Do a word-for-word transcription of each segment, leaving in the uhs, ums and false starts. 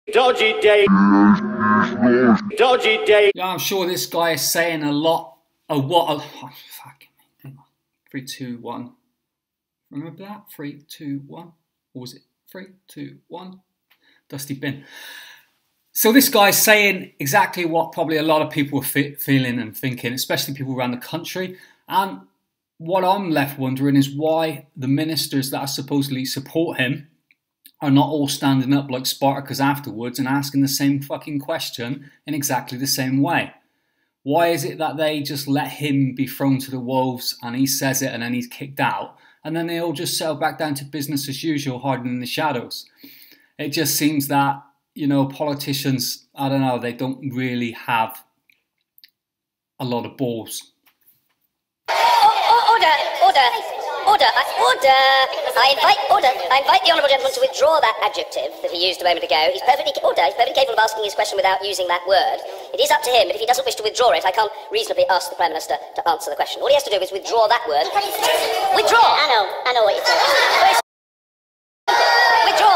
Dodgy Dave. Dodgy Dave. Yeah, I'm sure this guy is saying a lot of what. Oh, fuck. Hang on. Three, two, one. Remember that? Three, two, one. Or was it three, two, one? Dusty bin. So this guy's saying exactly what probably a lot of people are fe feeling and thinking, especially people around the country. And what I'm left wondering is why the ministers that are supposedly support him are not all standing up like Spartacus afterwards and asking the same fucking question in exactly the same way. Why is it that they just let him be thrown to the wolves and he says it and then he's kicked out, and then they all just settle back down to business as usual, hiding in the shadows? It just seems that, you know, politicians, I don't know, they don't really have a lot of balls. Order, order, order, order. I invite, order, I invite the honourable gentleman to withdraw that adjective that he used a moment ago. He's perfectly, order, he's perfectly capable of asking his question without using that word. It is up to him, but if he doesn't wish to withdraw it, I can't reasonably ask the Prime Minister to answer the question. All he has to do is withdraw that word. Withdraw! I know, I know what you're saying. Withdraw!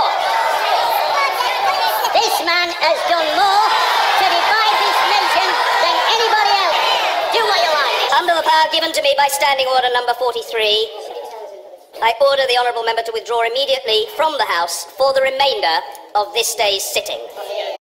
This man has done more to divide this nation than anybody else. Do what you like. Under the power given to me by Standing Order number forty-three, I order the honourable member to withdraw immediately from the House for the remainder of this day's sitting.